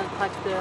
le tracteur.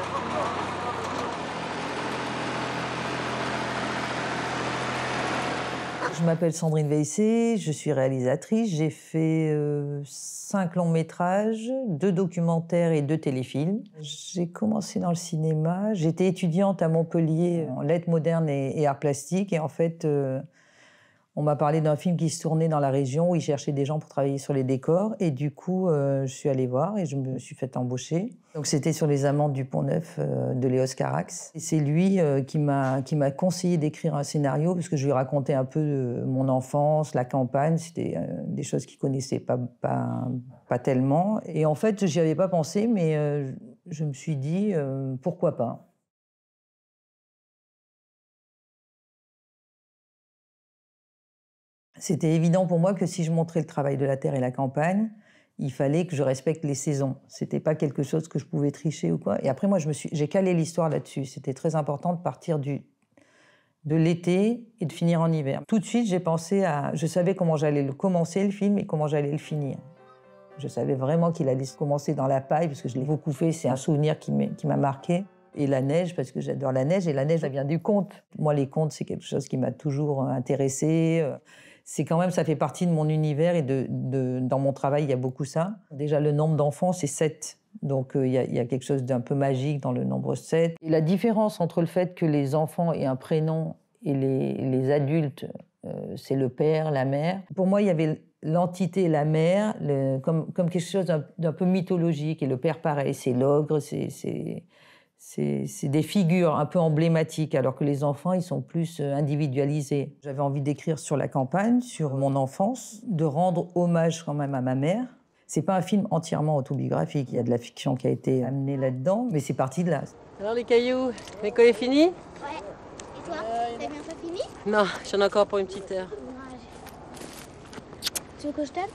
Je m'appelle Sandrine Veissé, je suis réalisatrice. J'ai fait 5 longs métrages, 2 documentaires et 2 téléfilms. J'ai commencé dans le cinéma. J'étais étudiante à Montpellier en lettres modernes et arts plastiques. Et en fait, on m'a parlé d'un film qui se tournait dans la région où ils cherchaient des gens pour travailler sur les décors. Et du coup, je suis allée voir et je me suis fait embaucher. Donc c'était sur Les Amants du Pont-Neuf de Léos Carax. Et c'est lui qui m'a conseillé d'écrire un scénario parce que je lui racontais un peu mon enfance, la campagne. C'était des choses qu'il connaissait pas tellement. Et en fait, j'y avais pas pensé, mais je me suis dit pourquoi pas. C'était évident pour moi que si je montrais le travail de la terre et la campagne, il fallait que je respecte les saisons. C'était pas quelque chose que je pouvais tricher ou quoi. Et après, moi, j'ai calé l'histoire là-dessus. C'était très important de partir de l'été et de finir en hiver. Tout de suite, j'ai pensé à... Je savais comment j'allais le commencer, le film, et comment j'allais le finir. Je savais vraiment qu'il allait se commencer dans la paille, parce que je l'ai beaucoup fait. C'est un souvenir qui m'a marqué. Et la neige, parce que j'adore la neige. Et la neige, ça vient du conte. Moi, les contes, c'est quelque chose qui m'a toujours intéressée. C'est quand même, ça fait partie de mon univers et dans mon travail, il y a beaucoup ça. Déjà, le nombre d'enfants, c'est 7. Donc, il y a quelque chose d'un peu magique dans le nombre 7. Et la différence entre le fait que les enfants aient un prénom et les adultes, c'est le père, la mère. Pour moi, il y avait l'entité, la mère, comme quelque chose d'un peu mythologique. Et le père, pareil, c'est l'ogre, c'est des figures un peu emblématiques, alors que les enfants, ils sont plus individualisés. J'avais envie d'écrire sur la campagne, sur mon enfance, de rendre hommage quand même à ma mère. C'est pas un film entièrement autobiographique, il y a de la fiction qui a été amenée là-dedans, mais c'est parti de là. Alors les cailloux, l'école est finie? Ouais. Et toi, t'as bientôt fini? Non, j'en ai encore pour une petite heure. Tu veux que je t'aide?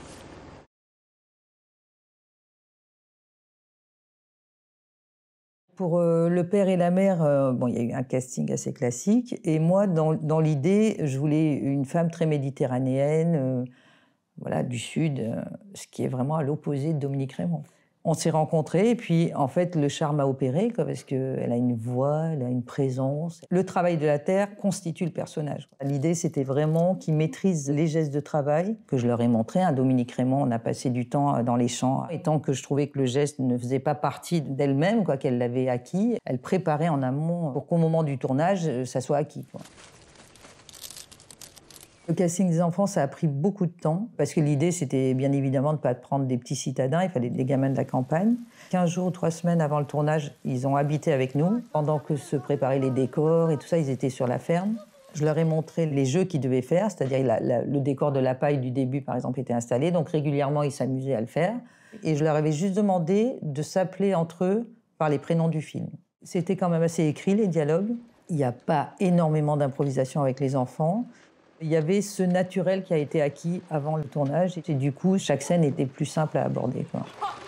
Pour le père et la mère, bon, il y a eu un casting assez classique. Et moi, dans l'idée, je voulais une femme très méditerranéenne, voilà, du Sud, ce qui est vraiment à l'opposé de Dominique Raymond. On s'est rencontrés et puis, en fait, le charme a opéré, quoi, parce qu'elle a une voix, elle a une présence. Le travail de la terre constitue le personnage. L'idée, c'était vraiment qu'ils maîtrisent les gestes de travail que je leur ai montrés. Hein. Dominique Raymond, on a passé du temps dans les champs. Et tant que je trouvais que le geste ne faisait pas partie d'elle-même, quoi, qu'elle l'avait acquis, elle préparait en amont pour qu'au moment du tournage, ça soit acquis, quoi. Le casting des enfants, ça a pris beaucoup de temps, parce que l'idée, c'était bien évidemment de ne pas prendre des petits citadins, il fallait des gamins de la campagne. 15 jours ou 3 semaines avant le tournage, ils ont habité avec nous. Pendant que se préparaient les décors et tout ça, ils étaient sur la ferme. Je leur ai montré les jeux qu'ils devaient faire, c'est-à-dire le décor de la paille du début, par exemple, était installé, donc régulièrement, ils s'amusaient à le faire. Et je leur avais juste demandé de s'appeler entre eux par les prénoms du film. C'était quand même assez écrit, les dialogues. Il n'y a pas énormément d'improvisation avec les enfants. Il y avait ce naturel qui a été acquis avant le tournage et du coup, chaque scène était plus simple à aborder, quoi.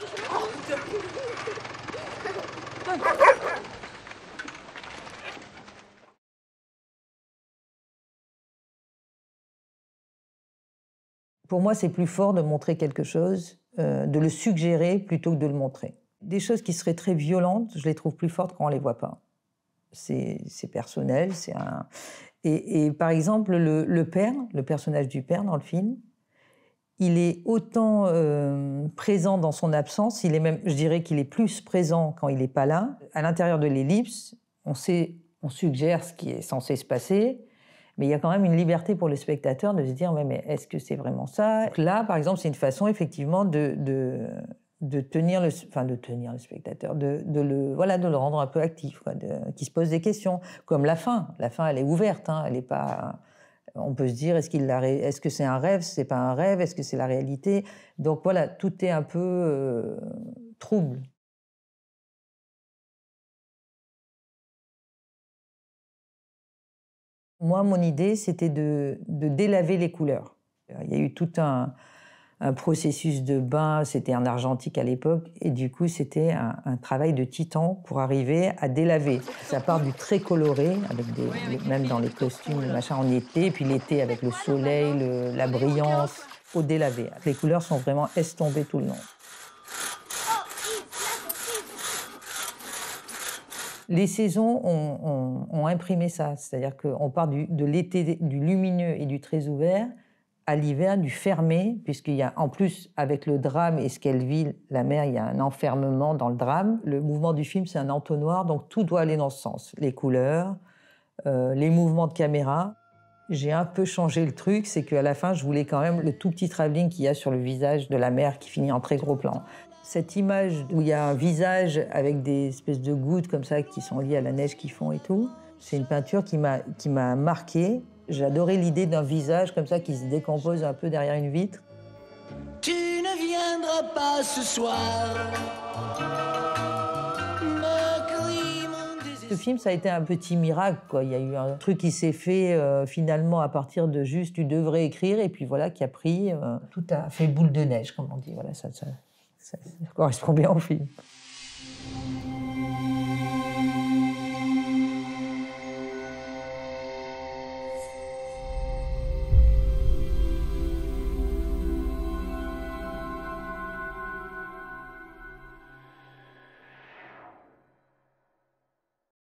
Pour moi, c'est plus fort de montrer quelque chose, de le suggérer plutôt que de le montrer. Des choses qui seraient très violentes, je les trouve plus fortes quand on ne les voit pas. C'est personnel, c'est un... Et par exemple, le père, le personnage du père dans le film, il est autant présent dans son absence, il est même, je dirais qu'il est plus présent quand il n'est pas là. À l'intérieur de l'ellipse, on suggère ce qui est censé se passer, mais il y a quand même une liberté pour le spectateur de se dire mais est-ce que c'est vraiment ça? Donc là, par exemple, c'est une façon effectivement de tenir le spectateur, de le rendre un peu actif, quoi, qu'il se pose des questions. Comme la fin. La fin, elle est ouverte, hein, elle est pas... On peut se dire, est-ce que c'est un rêve, c'est pas un rêve, est-ce que c'est la réalité? Donc voilà, tout est un peu trouble. Moi, mon idée, c'était de délaver les couleurs. Il y a eu tout un processus de bain, c'était en argentique à l'époque, et du coup, c'était un travail de titan pour arriver à délaver. Ça part du très coloré, avec même dans les costumes, machin, en été, et puis l'été avec le soleil, la brillance, au délavé. Les couleurs sont vraiment estompées tout le long. Les saisons ont imprimé ça, c'est-à-dire qu'on part de l'été du lumineux et du très ouvert à l'hiver du fermé, puisqu'il y a en plus, avec le drame et ce qu'elle vit, la mère, il y a un enfermement dans le drame. Le mouvement du film, c'est un entonnoir, donc tout doit aller dans ce sens. Les couleurs, les mouvements de caméra. J'ai un peu changé le truc, c'est qu'à la fin, je voulais quand même le tout petit travelling qu'il y a sur le visage de la mère qui finit en très gros plan. Cette image où il y a un visage avec des espèces de gouttes comme ça qui sont liées à la neige qui fond et tout, c'est une peinture qui m'a marquée. J'adorais l'idée d'un visage comme ça qui se décompose un peu derrière une vitre. Tu ne viendras pas ce soir. Ce film, ça a été un petit miracle, quoi. Il y a eu un truc qui s'est fait finalement à partir de juste tu devrais écrire et puis voilà qui a pris tout a fait boule de neige comme on dit. Voilà ça correspond bien au film.